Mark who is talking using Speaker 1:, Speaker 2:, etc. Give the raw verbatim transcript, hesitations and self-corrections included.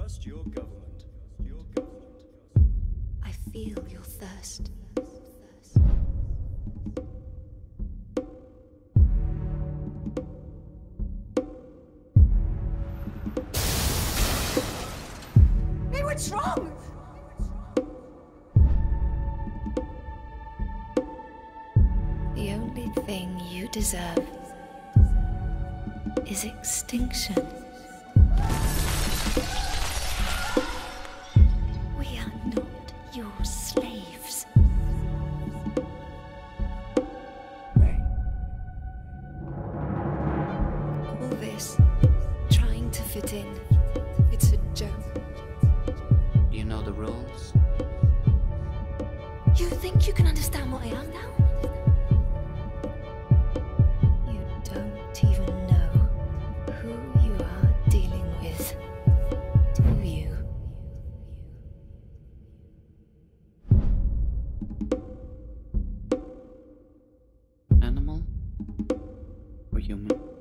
Speaker 1: Trust your government. Your government.
Speaker 2: I feel your thirst. Hey, what's wrong? The only thing you deserve is extinction. We are not your slaves.
Speaker 1: Ray.
Speaker 2: All this, trying to fit in, it's a joke.
Speaker 3: You know the rules?
Speaker 2: You think you can understand what I am now? You don't even know who you are dealing with, do you?
Speaker 3: Animal or human?